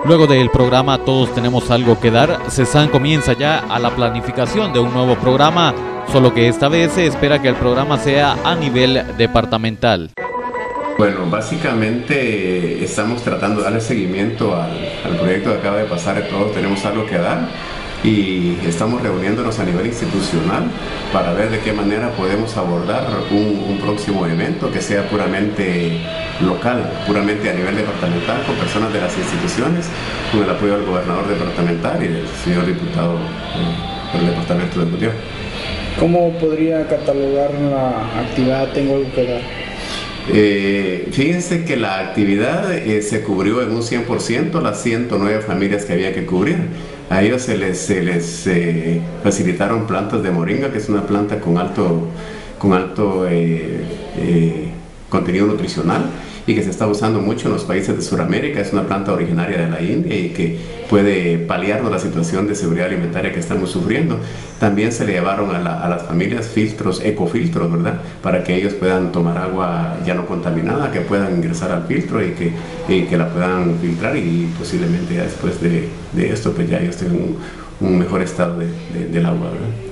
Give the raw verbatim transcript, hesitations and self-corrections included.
Luego del programa Todos Tenemos Algo que Dar, CESAN comienza ya a la planificación de un nuevo programa, solo que esta vez se espera que el programa sea a nivel departamental. Bueno, básicamente estamos tratando de darle seguimiento al, al proyecto que acaba de pasar de Todos Tenemos Algo que Dar y estamos reuniéndonos a nivel institucional para ver de qué manera podemos abordar un, un próximo evento que sea puramente local, puramente a nivel departamental, con personas de las instituciones, con el apoyo del gobernador departamental y del señor diputado eh, del departamento de Mutió. ¿Cómo podría catalogar la actividad Tengo Algo que Dar? Eh, fíjense que la actividad eh, se cubrió en un cien por ciento las ciento nueve familias que había que cubrir. A ellos se les, se les eh, facilitaron plantas de moringa, que es una planta con alto, con alto eh, eh, contenido nutricional y que se está usando mucho en los países de Sudamérica. Es una planta originaria de la India y que puede paliarnos la situación de seguridad alimentaria que estamos sufriendo. También se le llevaron a, la, a las familias filtros, ecofiltros, ¿verdad? Para que ellos puedan tomar agua ya no contaminada, que puedan ingresar al filtro y que, y que la puedan filtrar y posiblemente ya después de, de esto pues ya ellos tengan un, un mejor estado de, de, del agua, ¿verdad?